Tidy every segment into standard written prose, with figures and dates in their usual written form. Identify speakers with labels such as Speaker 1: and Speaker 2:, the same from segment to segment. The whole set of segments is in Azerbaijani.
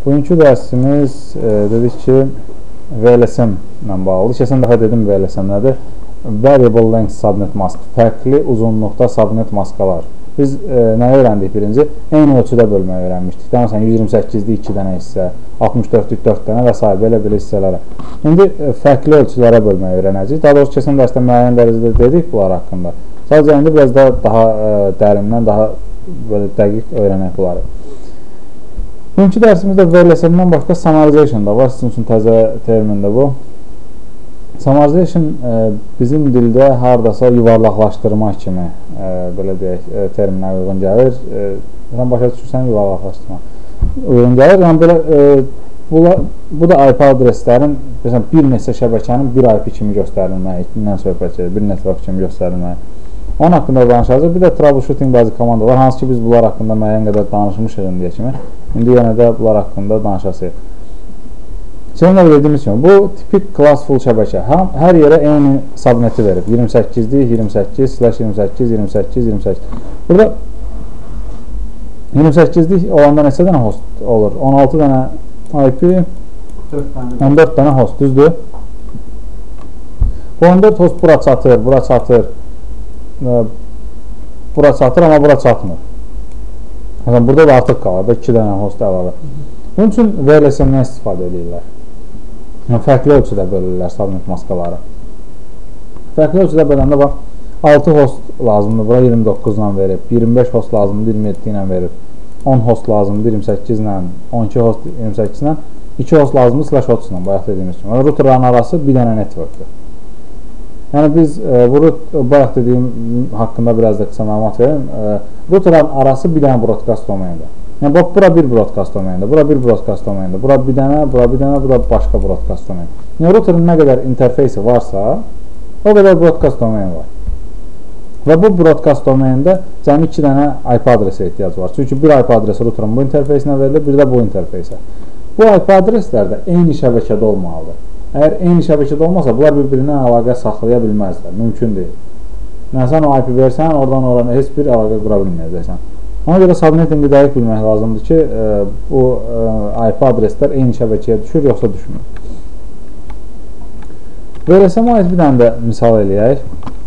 Speaker 1: Bugünkü dərsimiz dedik ki, VLSM ilə bağlı. Keçən dəfə dedim VLSM nədir? Variable Length Subnet Mask. Fərqli uzunluqda subnet maskalar. Biz nəyi öyrəndik birinci? Eyni ölçüdə bölməyi öyrənmişdik. Məsələn, 128-lik 2 dənə hissə, 64-lik 4 dənə və s. belə hissələrə. İndi fərqli ölçülərə bölməyi öyrənəcəyik. Daha doğrusu keçən dərsdə müəyyən dərəcədə dedik bunlar haqqında. Sadəcə indi biraz daha dərindən, daha böyle dəqiq öyrənək bunları. Bugünkü dərsimizdə VLSM-dən başqa Summarization da var. Sizin üçün təzə termindir bu. Summarization bizim dildə haradasa yuvarlaqlaşdırma kimi belə deyək, terminə uyğun gəlir. Sən başa düşürsən yuvarlaqlaşdırma uyğun gəlir. Yəni belə bu da IP adreslərin məsələn bir neçə şəbəkənin bir IP kimi göstərilməyindən söhbət gedir, bir network kimi göstərilməyi. Onun haqqında danışacağıq. Bir də troubleshooting bazı komandalar, hansı ki biz bunlar haqqında müəyyən qədər danışmışıq indiyə kimi. İndi yenə də bunlar haqqında danışacağıq. Sonra dediyimiz kimi, bu tipik classful şəbəkə. Hər yerə eyni subneti verib. 28'lik, 28/28, Burada 28'lik olanda neçə dənə host olur? 16 dənə IP, 14 dənə host, düzdür? Bu 14 host bura çatır, bura çatır. Bura çatır, amma bura çatmır. Məsələn, burada da artıq qalır, 2 dənə host əlavə. Bunun üçün VLSM-dən istifadə edirlər. Fərqli ölçüdə bölürlər subnet maskaları. Fərqli ölçüdə böləndə bax, 6 host lazımdır, bura 29 ilə verib, 25 host lazımdır, 27 ilə verib, 10 host lazımdır, 28 ilə, 12 host 28 ilə, 2 host lazımdır, /host ilə, bayaq dediyimiz kimi. Routerların arası bir dənə networkdir. Yəni biz bayaq dediyim haqqında biraz da qısa məlumat verim. Routerların arası bir dənə broadcast domaindir. Yəni bura bir broadcast domaindir, bura bir broadcast domaindir, bura bir dənə, bura başqa broadcast domain. Yəni routerin nə qədər interfeysi varsa, o qədər broadcast domain var. Və bu broadcast domaində cəmi 2 dənə IP adresə ehtiyac var. Çünki bir IP adresi routerin bu interfeysinə verilir, bir də bu interfeysə. Bu IP adreslər də eyni şəbəkədə olmalıdır. Əgər eyni şəbəkədə olmasa, bunlar bir-birindən əlaqə saxlaya bilməzlər, mümkün deyil. Yəni sən o IP versən, oradan oraya heç bir əlaqə qura bilməyəcəksən. Ona görə subnetingi dəqiq bilmək lazımdır ki, bu IP adreslər eyni şəbəkəyə düşür, yoxsa düşmür. VLSM-ə aid bir dənə də misal eləyək.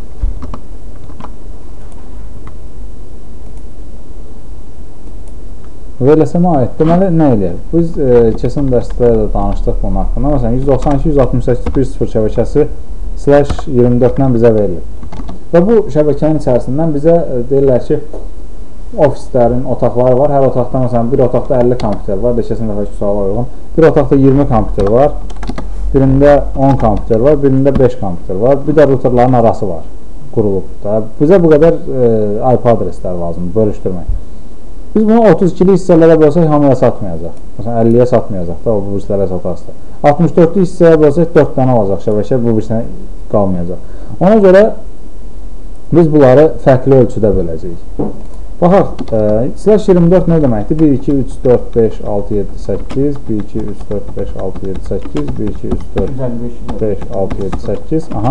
Speaker 1: VLSM-ə aid deməli nə eləyək? Biz keçən dərsdə də danışdıq bunun haqqında. Məsələn, 192.168.1.0 şəbəkəsi /24-dən bizə verilir. Və bu şəbəkənin içərisindən bizə deyirlər ki, ofislərin otaqları var. Hər otaqda, məsələn, bir otaqda 50 kompüter var. Keçən dəfəki suala uyğun. Bir otaqda 20 kompüter var. Birində 10 kompüter var. Birində 5 kompüter var. Bir də routerların arası var. Qurulub da. Bizə bu qədər IP adreslər lazımdır, bölüşdürmək. Biz bunu 32'li hissələrə bölsək hamıya satmayacaq. Məsələn, 50'yə satmayacaq da, bu hissələrə satarsa. 64'lü hissəyə bölsək 4 dənə olacaq şəbəkə, bu birsinə qalmayacaq. Ona görə biz bunları fərqli ölçüdə böləcəyik. Baxaq, /24 nə deməkdir? 1, 2, 3, 4, 5, 6, 7, 8, 1, 2, 3, 4, 5, 6, 7, 8, 1, 2, 3, 4, 5, 6, 7, 8, aha.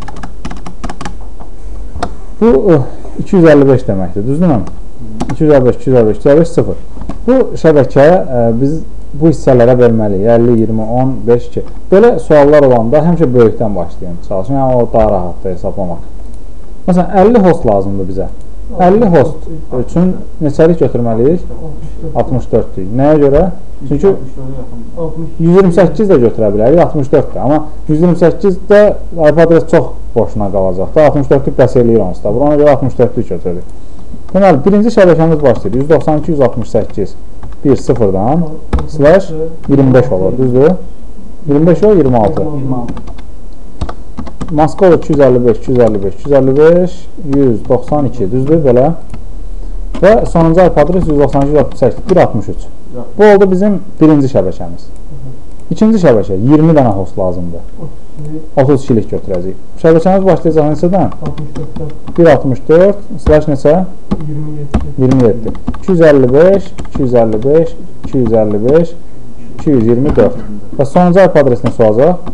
Speaker 1: Bu 255 deməkdir, düzdürmü? 255, 255, 255, 0. Bu şəbəkə biz bu hissələrə bölməliyik. 50, 20, 10, 5, 2. Belə suallar olanda həmişə böyükdən başlayın. Çalışın, yəni o daha rahatdır hesablamaq. Məsələn, 50 host lazımdır bizə. 50 host üçün neçəlik götürməliyik? 64'lük. Nəyə görə? Çünki 128 də götürə bilərik, 64'də. Amma 128'də IP adres çox boşuna qalacaq da. 64'lük bəs eləyir onsuz da. Ona görə 64'lük götürürük. Deməli, birinci şəbəkəmiz başlayır. 192.168.1.0-dan /25 olur, düzdür? 25 o, 26. Maska olur 255, 255, 255, 192, düzdür belə. Və sonuncu IP adres 192.168, 163. Bu oldu bizim birinci şəbəkəmiz. İkinci şəbəkə, 20 dənə host lazımdır. 32'lik götürəcəyik. Şəbəkəmiz başlayacaq neçədən? 164 neçə? 27. 255, 255, 255, 224. Və sonuncu IP adres neçə olacaq?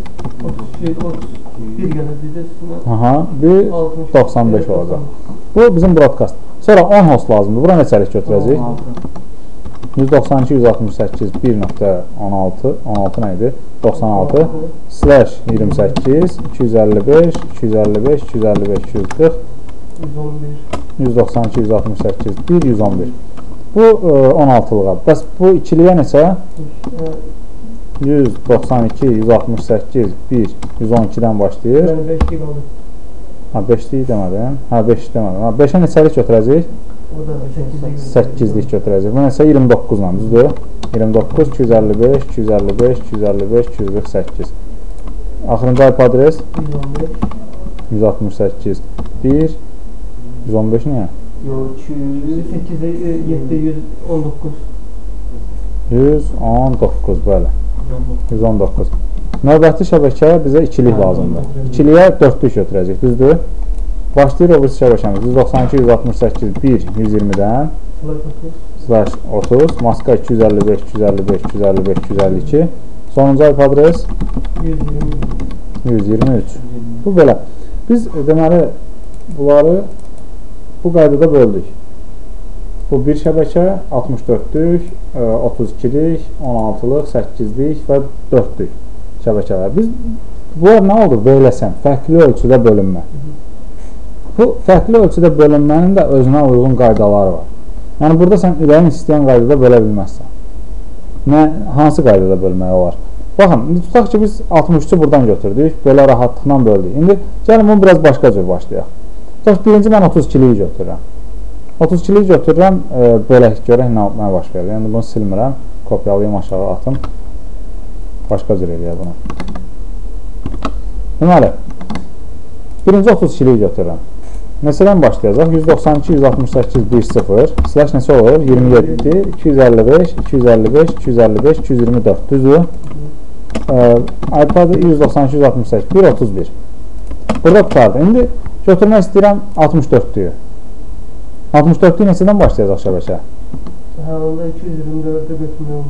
Speaker 1: 95 olacaq. Bu bizim broadcast. Sonra 10 host lazımdır. Bura neçəlik götürəcəyik? 192 168 1.16 16 nə idi? 96 slash 28 255 255 255 240 192 168 1 111. Bu 16-lığa. Bəs bu ikiliyə neçə? 192 168 1 112-dən başlayır. 5-lik demədim. 5 demədim. 5-ə neçəlik götürəcək? 8-lik götürəcək. Bu neçə? 29 ilə, düzdür? 29 255 255 255 248. Axırıncı IP adres 168 1 115 niyə?
Speaker 2: Yox, 208 719.
Speaker 1: 119, bəli. 119. Növbəti şəbəkə bizə ikilik lazımdır. İkiliyə 4-lük götürəcək, düzdür? Başlayır o birisi şəbəkəmiz. 192 168 1 120-dən slash 30 maska 255 255 255 252. Sonuncu IP adres 123. Bu belə. Biz deməli bunları bu qaydada böldük. Bu bir şəbəkə 64-lük, 32-lik, 16-lıq, 8-lik və 4-lük şəbəkələr. Biz bunlar nə oldu? VLSM, fərqli ölçüdə bölünmə. Bu fərqli ölçüdə bölünmənin də özünə uyğun qaydaları var. Yəni burada sən ürəyin istəyən qaydada bölə bilməzsən. Hansı qaydada bölmək olar? Baxın, tutaq ki biz 63-ü buradan götürdük, belə rahatlıqla böldük. İndi gəlin bunu biraz başqa cür başlayaq. Tutaq birinci mən 32-liyi götürürəm. 32-liyi götürürəm, belə görək nə baş verir. Yəni bunu silmirəm, kopyalayayım aşağı atım. Başqa cür eləyək bunu. Deməli, birinci 32-liyi götürürəm. Neçədən başlayacaq? 192 168 10 slash neçə olur? 27 255 255 255 224 düzdür? iPad 192 168 131. Burada tutardı. İndi götürmək istəyirəm 64-lüyü. 64-lüyü neçədən başlayacaq şəbəkə?
Speaker 2: Onda 224-ü götürmək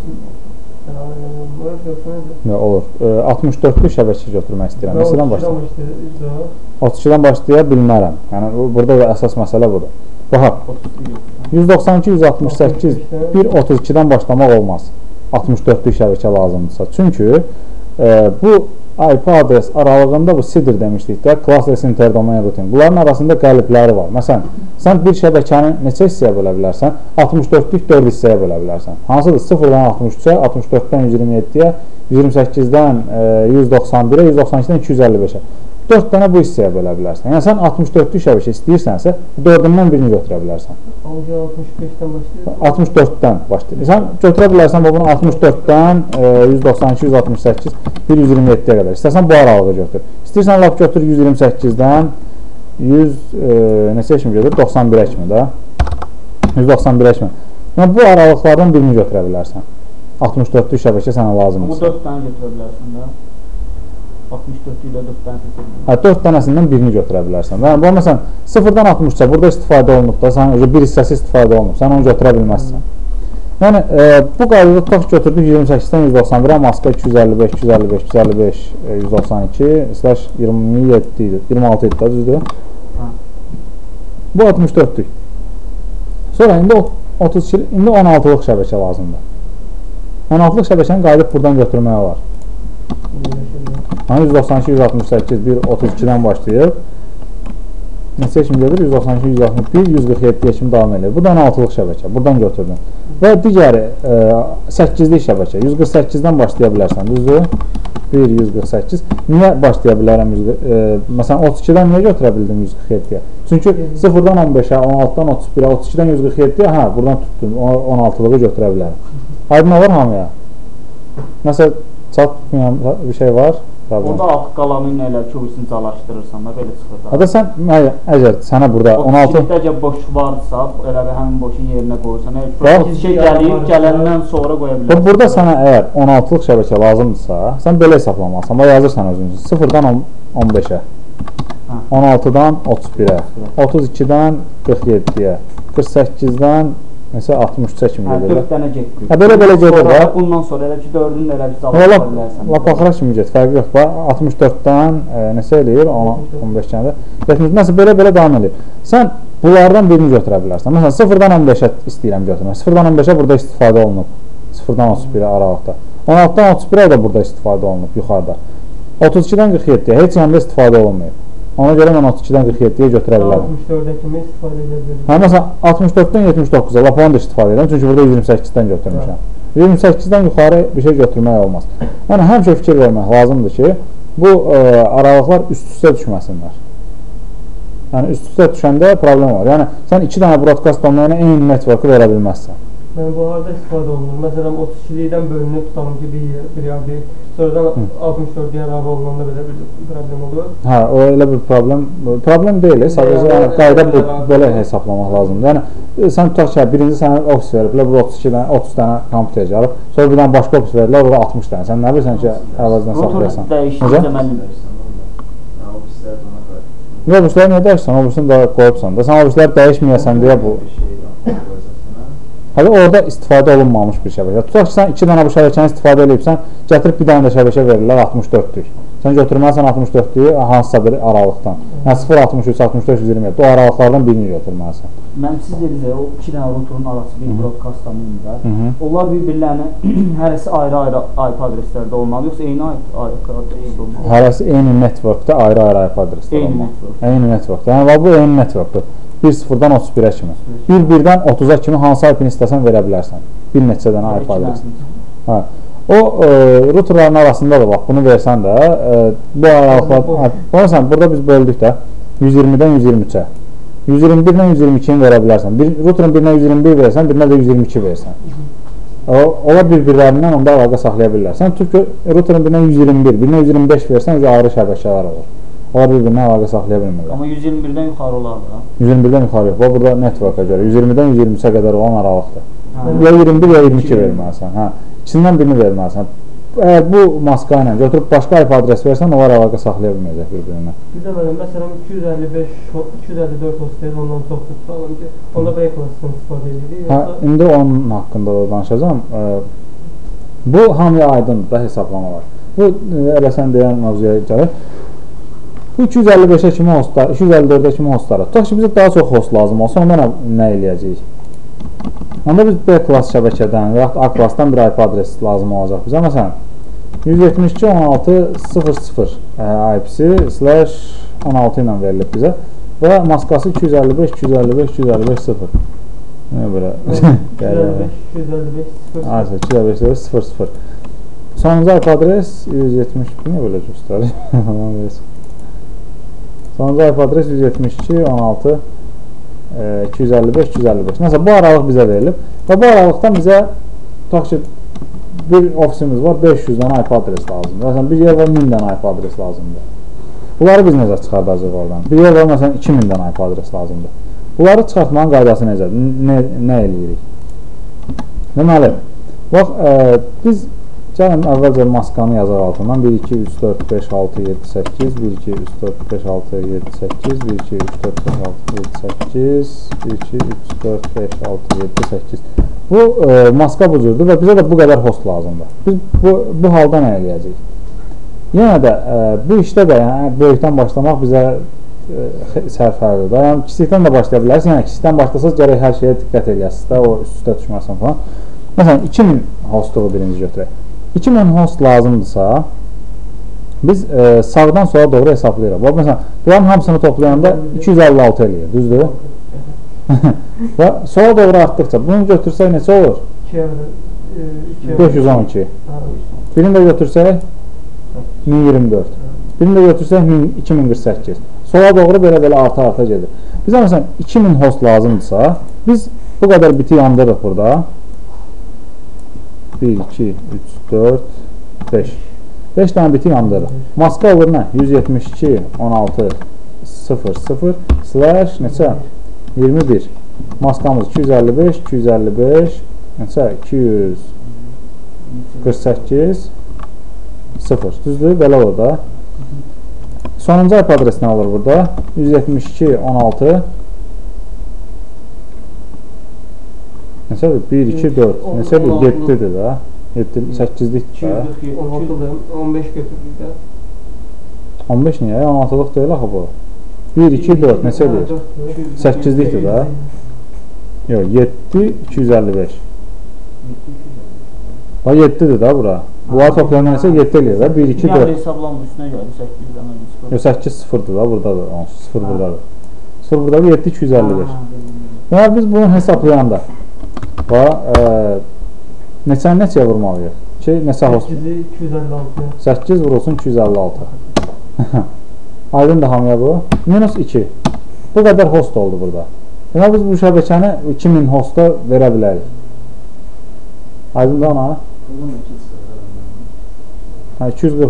Speaker 1: olur. 64-lü şəbəkə götürmək istəyirəm. Neçədən başlayacaq? 32-dən başlaya bilmərəm. Yəni burada da əsas məsələ budur. Baxaq. 192 168 1.32-dən başlamaq olmaz. 64-lü şəbəkə lazımdırsa. Çünki bu IP adres aralığında bu CIDR demişdik də, Classless Interdomain Routing. Bunların arasında qəlibləri var. Məsələn, sən bir şəbəkəni neçə hissəyə bölə bilərsən? 64-lük 4 hissəyə bölə bilərsən. Hansıdır? 0-dan 63-ə, 64-dən 127-yə, 128-dən 191-ə, 192-dən 255-ə. 4 dənə bu hissəyə bölə bilərsən. Yəni sən 64-lük şəbəkə istəyirsənsə, 4-ündən birini götürə bilərsən.
Speaker 2: 65-dən başlayır.
Speaker 1: 64-dən başlayır. Sən götürə bilərsən bunu 64-dən 192, 168, 127-yə qədər. İstəsən bu aralığı götür. İstəyirsən lap götür 128-dən 100 kimi götür? 91-ə kimi də. 191-ə kimi. Yəni bu aralıqlardan birini götürə bilərsən. 64-lük şəbəkə sənə lazımdır.
Speaker 3: Bu 4 dənə götürə bilərsən də. 64 ilə 4 dənə seçilmir.
Speaker 1: 4 dənəsindən birini götürə bilərsən. Yəni, bu məsələn 0-dan 60-ca burada istifadə olunub da, sən bir hissəsi istifadə olunub, sən onu götürə bilməzsən. Yəni, bu qaydada tutaq götürdük 28-dən 191-ə, maska 255, 255, 255, 192, slash 27 idi, 26 idi da, düzdür? Bu 64-lük. Sonra indi 32, indi 16-lıq şəbəkə lazımdır. 16-lıq şəbəkəni qaydıb buradan götürmək olar. 192, 168, 132-dən başlayıb. Neçə kimi gedir? 192, 161, 147-yə kimi davam edir. Bu da 16-lıq şəbəkə. Buradan götürdüm. Və digəri 8-lik şəbəkə. 148-dən başlaya bilərsən. Düzdür? 1, 148. Niyə başlaya bilərəm? Məsələn, 32-dən niyə götürə bildim 147-yə? Çünki 0-dan 15-ə, 16-dan 31-ə, 32-dən 147-yə, buradan tutdum. 16-lığı götürə bilərəm. Aydın olur hamıya? Nəsə çatmayan bir şey var?
Speaker 3: Orada alt qalanı ilə elə ki, o calaşdırırsan da, belə çıxır da.
Speaker 1: Hatta sən, əgər sənə burada 16...
Speaker 3: Əgər boş varsa, elə bir həmin boşun yerinə qoyursan, bir şey gəlib, gələndən sonra qoya bilərsən.
Speaker 1: Burada sənə əgər 16-lıq şəbəkə lazımdırsa, sən belə hesablamalısan, yazırsan özün üçün, 0-dan 15-ə, 16-dan 31-ə, 32-dən 47-yə, 48-dən Mesela 63'e kimi gedir.
Speaker 3: 4 dənə getdik.
Speaker 1: Belə gedir də.
Speaker 3: Bundan sonra elə ki 4-ün elə bir zalı bilərsən.
Speaker 1: Lap axıra kimi get, fərqi yox. 64-dən neçə eləyir? 15 kəndə. Nəsə belə davam edir. Sən Bunlardan birini götürə bilərsən. Məsələn, 0-dan 15-ə istəyirəm götürmək. 0-dan 15-ə burada istifadə olunub. 0-dan 31-ə aralıqda. 16-dan 31-ə da burada istifadə olunub yuxarıda. 32-dən 47-yə heç yanda istifadə olunmuyor. Ona görə mən 32-dən 47-yə götürə bilərəm.
Speaker 2: 64-ə kimi istifadə edə bilərəm.
Speaker 1: Hə, məsələn, 64-dən 79-a lap onu da istifadə edirəm. Çünki burada 128-dən götürmüşəm. 28-dən yuxarı bir şey götürmək olmaz. Yəni, həmişə fikir vermək lazımdır ki, bu aralıqlar üst-üstə düşməsinlər. Yəni, üst-üstə düşəndə problem var. Yəni, sən 2 dənə broadcast domainə eyni networku verə bilməzsən.
Speaker 2: Yəni, bu harada istifadə olunur? Məsələn, 32-likdən bölünüb tutalım ki, bir obyekt, sonradan 64-yə əlavə olunanda belə bir problem olur. Hə,
Speaker 1: o elə bir problem deyil. Sadəcə qayda belə hesablamaq lazımdır. Yəni, sən tutaq ki, birinci sənə ofis veriblər, bu 30 dənə kompüter gəlib, sonra bir dənə başqa ofis verirlər, orada 60 dənə. Sən nə bilirsən ki, əvəzdən saxlayırsan? Obüsləri niyə dəyişsən? Obüsünü də qoyubsan da. Sən obüsləri dəyişməyəsən deyə bu. Hələ orada istifadə olunmamış bir şəbəkə. Tutaq ki, sən 2 dənə bu şəbəkəni istifadə edibsən, gətirib bir dənə də şəbəkə verirlər 64-lük. Sən götürməlisən 64-lüyü hansısa bir aralıqdan. Yəni 0, 63, 64, 127. O aralıqlardan birini götürməlisən.
Speaker 3: Mən siz dediniz o 2 dənə routerun arası bir broadcast domainində. Onlar bir-birlərini hərəsi ayrı-ayrı IP adreslərdə olmalı, yoxsa eyni IP adresdə olmalı?
Speaker 1: Hərəsi eyni networkdə ayrı-ayrı IP adresdə olmalı. Eyni networkdə. Yəni bu eyni networkdur. 1-0-dan 31-ə kimi. 1-1-dən 30-a kimi hansı IP-ni istəsən verə bilərsən. Bir neçə dənə IP adresi. O routerların arasında da bax, bunu versən də bu aralıqlar, baxırsan, burada biz böldük də 120-dən 123-ə. 121-dən 122-ni verə bilərsən. Routerun birinə 121 versən, birinə də 122 versən. Onlar bir-birlərindən onda əlaqə saxlaya bilirlər. Sən tut ki, routerun birinə 121, birinə 125 versən, ayrı şəbəkələr olur. Onlar bir-birinə əlaqə saxlaya bilmirlər.
Speaker 3: Amma 121-dən yuxarı olar da?
Speaker 1: 121-dən yuxarı yox. Burada network'a görə 120-dən 123-ə qədər olan aralıqdır. Ya 21 ya 22 verməlisən. İkisindən birini verməlisən. Əgər bu maska ilə götürüb başqa IP adres versən, onlar əlaqə saxlaya bilməyəcək bir-birinə.
Speaker 2: Bir də mənim, məsələn, 254 hostayız, ondan çoxdur tutalım ki, onda B klassından istifadə edirik.
Speaker 1: İndi onun haqqında da danışacağım. Bu hamıya aydındır da hesablamalar. Bu, elə sən deyən mövzuya gəlir. Bu 255-ə kimi hostlar, 254-ə kimi hostlara. Tutaq ki, bizə daha çox host lazım olsa, onda nə eləyəcəyik? Onda biz B klass şəbəkədən və A klassdan bir IP adresi lazım olacaq bizə. Məsələn, 172.16.00 IP-si /16 ilə verilib bizə və maskası 255.255.255.0. Nə belə? 255.255.00. Sonuncu IP adres 170. Niyə belə göstərir? Sonuncu IP adres 172.16.255.255. Nəsə, bu aralıq bizə verilib və bu aralıqdan bizə tutaq ki, bir ofisimiz var, 500 dənə IP adres lazımdır. Məsələn, bir yer var, 1000 dənə IP adres lazımdır. Bunları biz necə çıxardacaq oradan? Bir yer var, məsələn, 2000 dənə IP adres lazımdır. Bunları çıxartmanın qaydası necədir? Nə eləyirik? Deməli, bax, biz gəlin əvvəlcə maskanı yazaq altından 1, 2, 3, 4, 5, 6, 7, 8 1, 2, 3, 4, 5, 6, 7, 8 1, 2, 3, 4, 5, 6, 7, 8 1, 2, 3, 4, 5, 6, 7, 8 Bu maska bu cürdür və bizə də bu qədər host lazımdır. Biz bu halda nə eləyəcəyik? Yenə də bu işdə də böyükdən başlamaq bizə sərfəlidir. Yəni, kiçikdən də başlaya bilərsiniz. Yəni, kiçikdən başlasınız, gərək hər şeyə diqqət eləyəsiniz də, o üst-üstə düşməsin falan. Məsələn, 2000 hostluğu birinci götürək. 2000 host lazımdırsa, biz sağdan sola doğru hesablayırıq. Məsələn, bunların hamısını toplayanda 256 eləyir, düzdür? Və sola doğru artdıqca, bunu götürsək neçə olur? 512. Birini də götürsək 1024. Birini də götürsək 2048. Sola doğru belə-belə arta-arta gedir. Bizə məsələn 2000 host lazımdırsa, biz bu qədər biti yandırırıq burada. 1, 2, 3, 4, 5. 5 dənə biti yandırırıq. Maska olur nə? 172.16.00 neçə? 21. Maskamız 255, 255, neçə? 248, 0. Düzdür? Belə olur da. Sonuncu IP adresi nə olur burada? 172.16 neçədir? 1, 2, 4. Neçədir? 7-dir də. 8-lik də.
Speaker 2: 16-dır. 15 götürdük də.
Speaker 1: 15 niyə? 16-lıq deyil axı bu. 1, 2, 4 neçə edir? 8-likdir da. Yox, 7, 255. Bax 7-dir da bura. Bunlar toplamda nəsə 7 eləyir da. 1, 2, 4.
Speaker 3: Yəni hesablanma üstünə gəldi 8-dən.
Speaker 1: Yox, 8 0-dır da, buradadır. 0 buradadır. 0 buradadır, 7, 255. Yəni biz bunu hesablayanda neçəyə vurmalıyıq? Neçə host?
Speaker 2: 8-i 256.
Speaker 1: 8 vurulsun 256. Aydın da hamıya bu. Minus 2. Bu qədər host oldu burada. Yəni biz bu şəbəkəni 2000 hosta verə bilərik. Aydın da ona? 240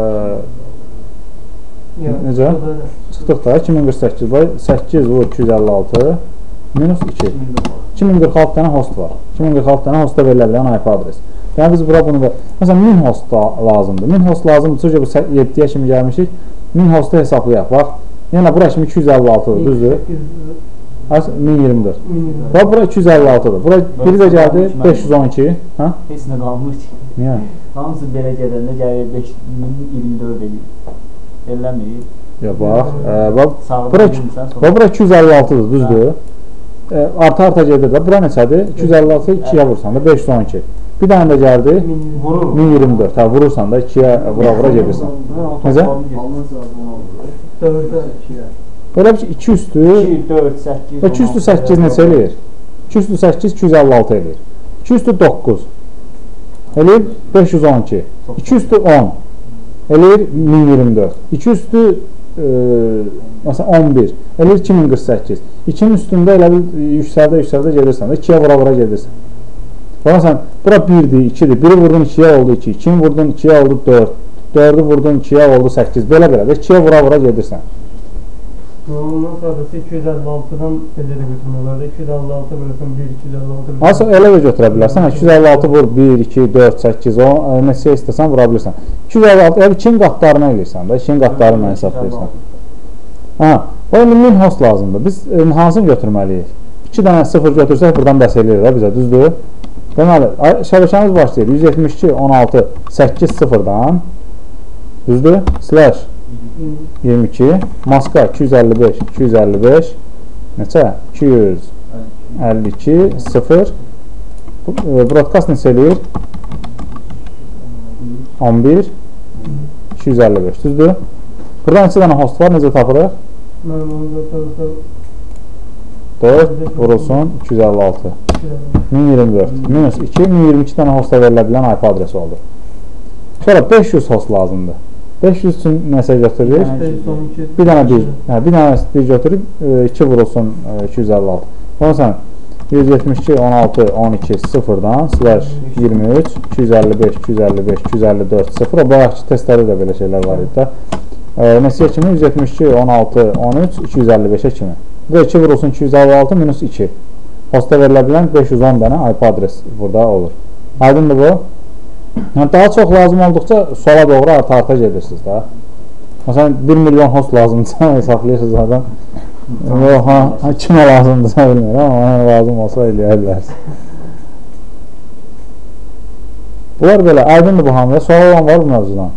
Speaker 1: necə? Çıxdıq da 2048. 8 vur 256 minus 2. 2046 dənə host var. 2046 dənə hosta verilə bilən IP adres. Yəni biz bura bunu məsələn 1000 host lazımdır. 1000 host lazımdır. Çünki bu 7-yə kimi gəlmişik. 1000 hostu hesablayaq. Bax, yenə bura kimi 256-dır, düzdür? 1024. Bax, bura 256-dır. Bura biri də gəldi 512. Hə?
Speaker 3: Heç nə qalmır ki.
Speaker 1: Niyə?
Speaker 3: Hamısı belə gedəndə gəlir 5024 edir. Eləmir.
Speaker 1: Ya bax, bura 256-dır, düzdür? Arta gedir də. Bura neçədir? 256 2-yə vursan da 512. Bir dənə də gəldi 1024. Hə, vurursan da 2-yə vura gedirsən. Necə? Elə bir ki 2 üstü
Speaker 3: 4, 8.
Speaker 1: 2 üstü 8 neçə eləyir? 2 üstü 8 256 eləyir. 2 üstü 9 eləyir 512. 2 üstü 10 eləyir 1024. 2 üstü məsələn 11 eləyir 2048. 2-nin üstündə elə bir yüksəldə gedirsən də 2-yə vura gedirsən. Baxırsan, bura 1-dir, 2-dir. 1-i vurdun 2-yə oldu 2, 2-ni vurdun 2-yə oldu 4, 4-ü vurdun 2-yə oldu 8. Belə-belə də 2-yə vura gedirsən.
Speaker 2: Ondan sonrası 256-dan belə də götürmək 256 bölüsün 1, 256
Speaker 1: Aslında elə də götürə bilərsən. 256 vur 1, 2, 4, 8, 10, neçə istəsən vura bilirsən. 256, elə 2-nin qatlarını eləyirsən də, 2-nin qatlarını hesablayırsan. Hə, o 1000 host lazımdır. Biz hansını götürməliyik? 2 dənə 0 götürsək buradan bəs eləyir də bizə, düzdür? Deməli, şəbəkəmiz başlayır 172, 16, 8, 0-dan, düzdür? Slash 22, maska 255, 255, neçə? 252, 0, broadcast neçə eləyir? 11, 255, düzdür? Burada neçə dənə host var, necə tapırıq? 4 vurulsun 256 1024 minus 2 1022 dənə hosta verilə bilən IP adresi oldu. Sonra 500 host lazımdır. 500 üçün nəsə götürürük? Bir dənə bir götürüb 2 vurulsun 256. Ondan 172 16 12 0-dan slash 23 255 255 254 0. O bayaqki testlərdə də belə şeylər var idi də. Neçəyə kimi? 172 16 13 255-ə kimi. Bu 2 vurulsun 256 minus 2. Hosta verilə bilən 510 dənə IP adres burada olur. Aydındır bu? Daha çox lazım olduqca sola doğru arta gedirsiniz da. Məsələn 1 milyon host lazımdırsa hesablayırsınız adam. Kimə lazımdırsa bilmirəm amma lazım olsa eləyə bilərsiniz. Bunlar belə aydındır bu hamıya. Sual olan var bu mövzudan?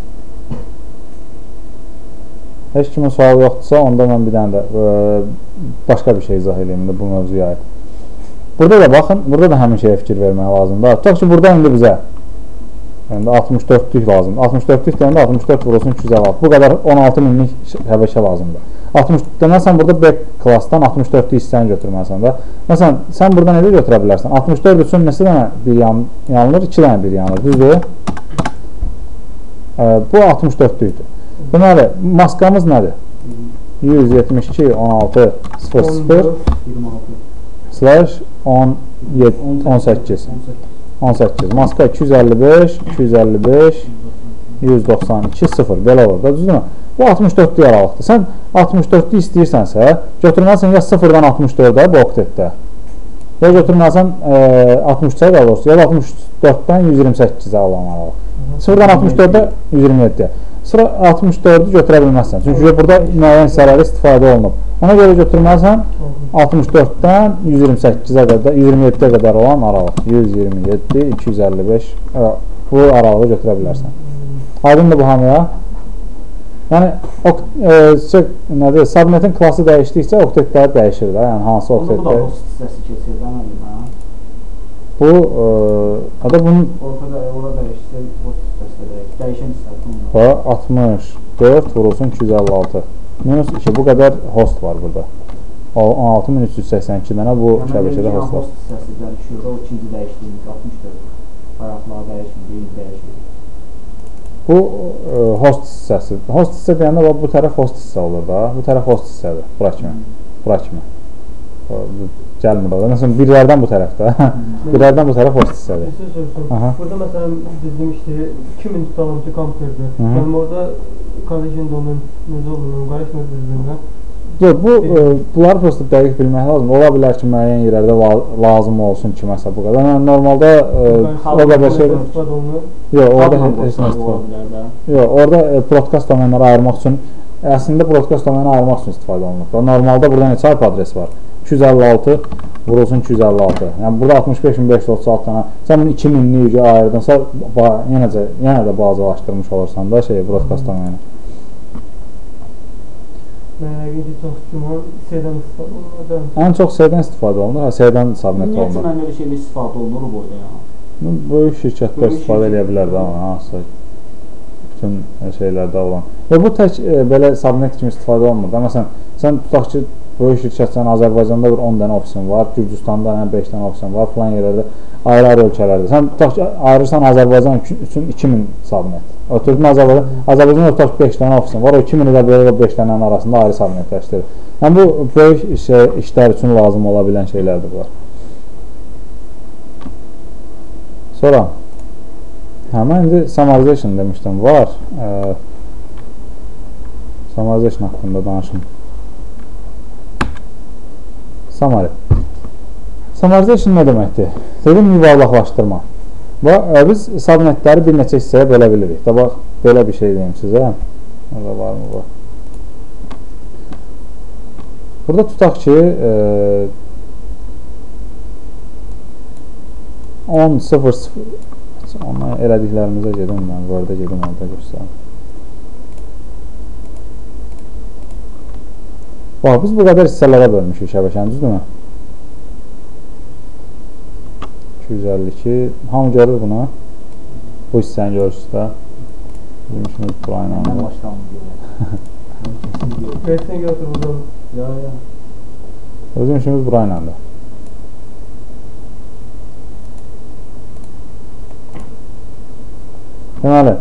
Speaker 1: Heç kimin sualı yoxdursa onda mən bir dənə də başqa bir şey izah edeyim bu mövzuya aid. Burada da baxın, burada da həmin şeyə fikir vermək lazımdır. Tutaq ki, burada indi bizə 64'lük lazımdır. 64'lük deyəndə 64 vurulsun 256. Bu qədər 16 minlik şəbəkə lazımdır. 60 deməsən burada B klassdan 64'lük hissəni götürməlisən də. Məsələn, sən burada necə götürə bilərsən? 64 üçün neçə dənə bir yanılır? 2 dənə bir yanılır. Düzdür? Bu 64'lükdür. Deməli, maskamız nədir? 172 16 00 slash 18 18. Maska 255 255 192 0. Belə olur da, düzdürmü? Bu 64'lük aralıqdır. Sən 64'lük istəyirsənsə, götürməlisən ya 0-dan 64'ə bu oktetdə. Ya götürməlisən 63-ə qalırsa, ya da 64-dən 128-ə alan aralıq. 0-dan 64'ə 127'ə. Sıra 64'ü götürə bilməzsən. Çünki burada müəyyən hissələri istifadə olunub. Ona görə götürməlisən 64'dən 128'ə qədər, 127'ə qədər olan aralıq. 127, 255 bu aralığı götürə bilərsən. Aydındır bu hamıya? Yəni nədir? Subnetin klası dəyişdikcə oktetlər dəyişir də. Yəni hansı
Speaker 3: Onda bu da
Speaker 1: oktetlər?
Speaker 3: host hissəsi keçir də mənim, hə?
Speaker 1: Bu bunun
Speaker 3: Ortada ora dəyişsə host hissəsi də dəyişən hissəsi.
Speaker 1: 64 vurulsun 256. Minus 2 bu qədər host var burada. 16382 dənə bu şəbəkədə host var.
Speaker 3: Host hissəsi dəyişir, o ikinci dəyişdiyimiz 64. Bayaqlar dəyişmir, birinci dəyişir.
Speaker 1: Bu host hissəsi. Host hissə deyəndə bu tərəf host hissə olur da. Bu tərəf host hissədir. Bura kimi. Bura kimi. Gəlmir orada. Məsələn, birlərdən bu tərəfdə. Birlərdən bu tərəf host hissədir.
Speaker 2: Bir söz soruşum. Burada məsələn bizim işte 2000 tutalım ki kompüterdir. Yəni orada collision donun necə olur? Qarışmır bir-birinə.
Speaker 1: Yox, bunları prosta dəqiq bilmək lazım. Ola bilər ki, müəyyən yerlərdə lazım olsun ki, məsəl bu qədər. Yəni normalda o qədər şey
Speaker 2: istifadə olunur.
Speaker 1: Yox, orada heç nə istifadə. Yox, orada broadcast domenləri ayırmaq üçün əslində broadcast domenini ayırmaq üçün istifadə olunur. Normalda burada neçə IP adres var? 256 vurulsun 256. Yəni burada 65536 dənə. Sən bunu 2000-lik ayırdınsa, yenə də bazalaşdırmış olursan da broadcast domenini.
Speaker 2: Mənə çox güman C-dən istifadə olunur.
Speaker 1: Ən çox C-dən istifadə olunur, C-dən subnet olunur.
Speaker 3: Ümumiyyətlə mən elə şeylə istifadə olunur burada ya.
Speaker 1: Böyük şirkətlər istifadə edə bilər də hansısa bütün şeylərdə olan. Və bu tək belə subnet kimi istifadə olunmur da. Məsələn, sən tutaq ki, böyük şirkətsən Azərbaycanda bir 10 dənə ofisin var, Gürcüstanda 5 dənə ofisin var, filan yerlərdə, ayrı-ayrı ölkələrdə. Sən tutaq ki, ayırırsan Azərbaycan üçün 2000 subnet. Ötürdün Azərbaycanda tutaq 5 dənə ofisin var, o 2000-i də belə 5 dənənin arasında ayrı subnetləşdirir. Yəni bu böyük işlər üçün lazım ola bilən şeylərdir bunlar. Sonra mən indi summarization demişdim, var. Summarization haqqında danışım. Summarization nə deməkdir? Dedim, yuvarlaqlaşdırma. Biz subnetləri bir neçə hissəyə bölə bilirik. Bax, belə bir şey deyim sizə. Orada var mı bu? Burada tutaq ki, 10.00 ona elədiklərimizə gedim, mən Word-ə gedim, orada göstərim. Bax, biz bu qədər hissələrə bölmüşük şəbəkəni, düzdürmü? 252, hamı görür bunu? Bu hissəni görürsünüz də. Bizim işimiz buraya ilə.
Speaker 3: Mən başlamı görürəm.
Speaker 2: Versən götür buradan.
Speaker 3: Ya.
Speaker 1: Bizim işimiz buraya ilə. Deməli,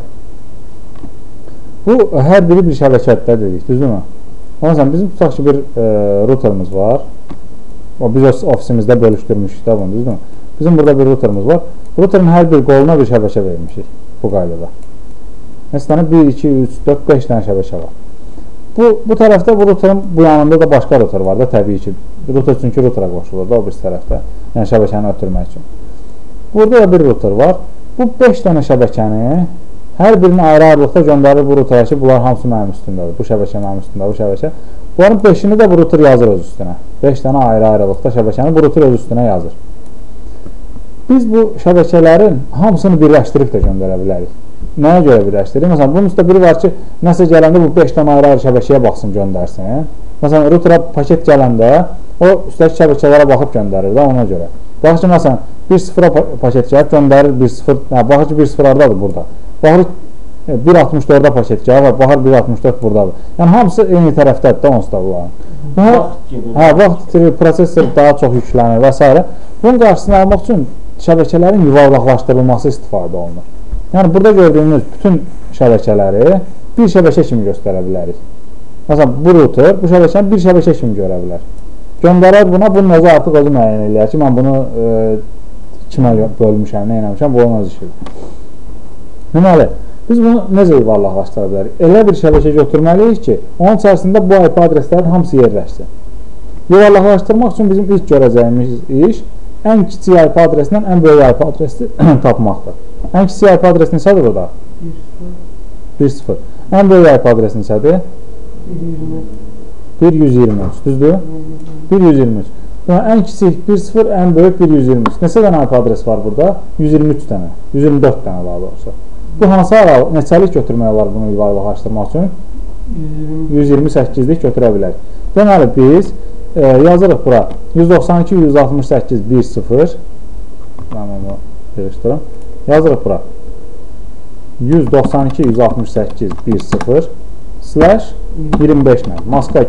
Speaker 1: bu hər biri bir şəbəkədə dedik, düzdürmü? Məsələn, bizim tutaq ki, bir routerımız var. Biz ofisimizdə bölüşdürmüşük də bunu, düzdürmü? Bizim burada bir routerımız var. Routerin hər bir qoluna bir şəbəkə vermişik bu qaydada. Məsələn, 1, 2, 3, 4, 5 dənə şəbəkə var. Bu tərəfdə bu routerin bu yanında da başqa router var da, təbii ki. Router çünki routera qoşulur da o bir tərəfdə, yəni şəbəkəni ötürmək üçün. Burada da bir router var. Bu 5 dənə şəbəkəni hər birini ayrı-ayrılıqda göndərir bu routerə ki, bunlar hamısı mənim üstündədir. Bu şəbəkə mənim üstündə, bu şəbəkə. Bunların 5-ini də bu router yazır öz üstünə. 5 dənə ayrı-ayrılıqda şəbəkəni bu router öz üstünə yazır. Biz bu şəbəkələrin hamısını birləşdirib də göndərə bilərik. Nəyə görə birləşdirir? Məsələn, bunun üstə biri var ki, nəsə gələndə bu 5 dənə ayrı-ayrı şəbəkəyə baxsın, göndərsin. Məsələn, routerə paket gələndə o üstəki şəbəkələrə baxıb göndərir də ona görə. Baxır ki, məsələn, 1.0-a paket gəlib, göndərir 1.0, baxır ki, 1.0-lardadır burada. Baxır 1.64-da paket gəlib, baxır 1.64 buradadır. Yəni, hamısı eyni tərəfdədir də onsuz da bunların. Vaxt prosesor daha çox yüklənir və s. Bunun qarşısını almaq üçün şəbəkələrin yuvarlaqlaşdırılması istifadə olunur. Yəni, burada gördüyümüz bütün şəbəkələri bir şəbəkə kimi göstərə bilərik. Məsələn, bu router bu şəbəkəni bir şəbəkə kimi görə bilər. Göndərər buna, bunun özü artıq özü müəyyən eləyər ki, mən bunu kimə bölmüşəm, nə eləmişəm, bu onun öz işidir. Deməli, biz bunu necə yuvarlaqlaşdıra bilərik? Elə bir şəbəkə götürməliyik ki, onun içərisində bu IP adreslərin hamısı yerləşsin. Yuvarlaqlaşdırmaq üçün bizim ilk görəcəyimiz iş ən kiçik IP adresindən ən böyük IP adresi tapmaqdır. Ən kiçik IP adresi neçədir o da? 1.0. Ən böyük IP adresi neçədir? 1.123, düzdür? 1.123. Ən kiçik 1.0, ən böyük 1.123. Neçə dənə IP adres var burada? 123 dənə, 124 dənə daha doğrusu. Bu hansı neçəlik götürmək olar bunu yuvarlaqlaşdırmaq üçün? 128-lik götürə bilərik. Deməli biz yazırıq bura 192.168.1.0 mən onu yığışdırım. Yazırıq bura 192.168.1.0 slash 25 ilə maska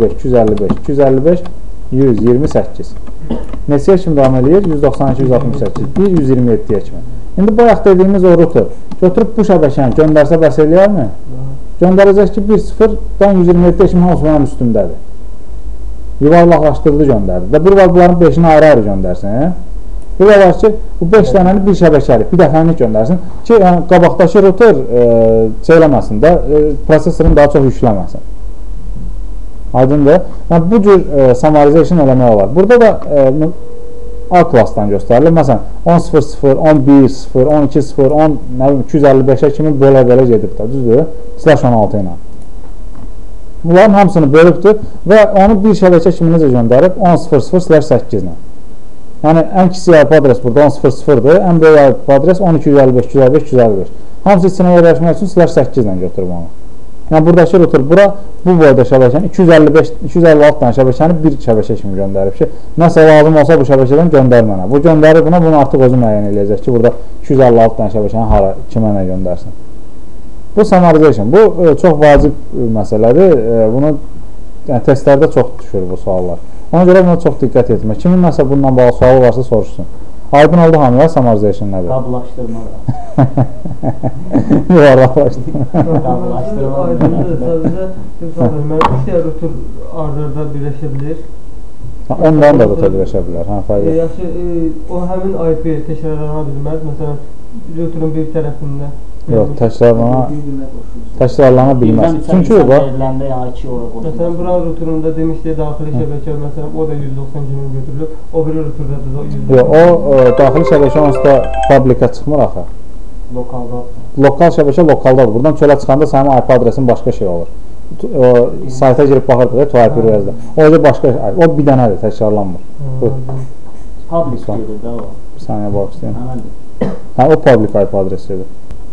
Speaker 1: 255.255.255.128 neçəyə kimi davam edir? 192.168 127-yə kimi. İndi bayaq dediyimiz o router götürüb bu şəbəkəni göndərsə bəs eləyərmi? Göndərəcək ki 1.0-dan 127-yə kimi hansı onun üstündədir. Yuvarlaqlaşdırdı göndərdi. Və bir var bunların 5-ini ayrı-ayrı göndərsin. Bir var ki bu 5 dənəni bir şəbəkəli, bir dəfəlik göndərsin ki yəni, qabaqdakı router eləməsin də, prosesorun daha çox yükləməsin. Aydındır. Yəni, bu cür summarization eləmək olar. Burada da A klassdan göstərilir. Məsələn, 10.00, 11.0, 12.0, 255-ə kimi belə gedib də, düzdür? Slash 16 ilə. Bunların hamısını bölübdür və onu bir şəbəkə kimi necə göndərib? 10.00 slash 8 ilə. Yəni, ən kiçik IP adres burada 10.00-dır, ən böyük IP adres 12.55.255.255. Hamısı içinə yerləşmək üçün slash 8 ilə götürüb onu. Yəni, buradakı router bura, bu boyda şəbəkəni 256 dənə şəbəkəni bir şəbəkə kimi göndərib ki, nəsə lazım olsa bu şəbəkədən göndər mənə. Bu göndərir buna, bunu artıq özü müəyyən eləyəcək ki, burada 256 dənə şəbəkəni hara, kimə nə göndərsin. Bu summarization, bu çox vacib məsələdir. Bunu yəni, testlərdə çox düşür bu suallar. Ona görə buna çox diqqət etmək. Kimin nəsə bundan bağlı sualı varsa soruşsun. Aydın oldu hamıya summarization nədir?
Speaker 3: Qablaşdırma da.
Speaker 1: Yuvarlaqlaşdırma.
Speaker 3: Qablaşdırma.
Speaker 2: Aydındır, sadəcə mən 3 dənə router arda-arda birləşə bilir.
Speaker 1: Ondan da router birləşə bilər.
Speaker 2: O həmin IP təkrarlana bilməz. Məsələn, routerun bir tərəfində.
Speaker 1: Yox, təkrarlana bilməz. Çünki
Speaker 2: məsələn, buranın routerunda demişdi daxili şəbəkə, məsələn, o da 190 kimi götürülür, o biri routerda da 190.
Speaker 1: Yox, o daxili şəbəkə onsuz da publika çıxmır axı. Lokal şəbəkə lokaldadır. Buradan çölə çıxanda sənin IP adresin başqa şey olur. Sayta girib baxırdıq, to IP rüyəzdə. O başqa, o bir dənədir, təkrarlanmır.
Speaker 3: Public gedir də o.
Speaker 1: Bir saniyə bax istəyəm. Hə, o public IP adresidir.